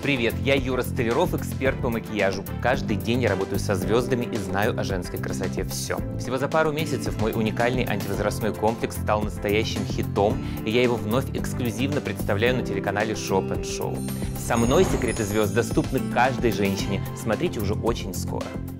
Привет, я Юра Столяров, эксперт по макияжу. Каждый день я работаю со звездами и знаю о женской красоте все. Всего за пару месяцев мой уникальный антивозрастной комплекс стал настоящим хитом, и я его вновь эксклюзивно представляю на телеканале Shop & Show. Со мной секреты звезд доступны каждой женщине. Смотрите уже очень скоро.